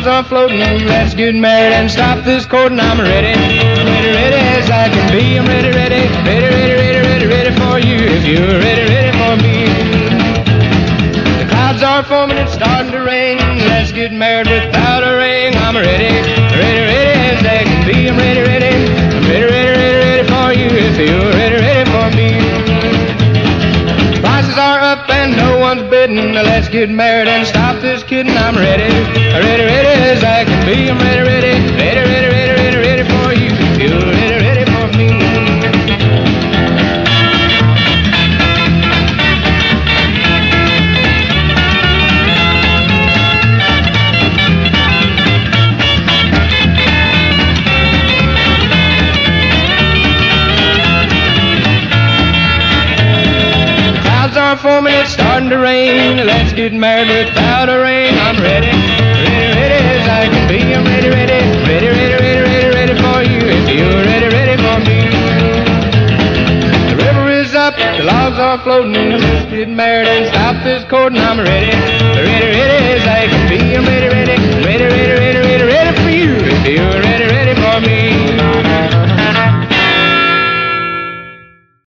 clouds are floating. Let's get married and stop this courting. I'm ready, ready as I can be. I'm ready, ready for you. If you're ready for me. The clouds are forming, it's starting to rain. Let's get married without a ring. I'm ready, ready as I can be. I'm ready, I'm ready for you. If you're ready for me. Prices are up and no one's bidding. Let's get married and stop this kidding. I'm ready, ready as I can be. I'm ready, ready for you. If you're ready for me. Forming, it's starting to rain. Let's get married without a ring. I'm ready, ready as I can be. I'm ready, ready for you. If you're ready for me. The river is up, the logs are floating. Let's get married and stop this courting. I'm ready, ready as I can be.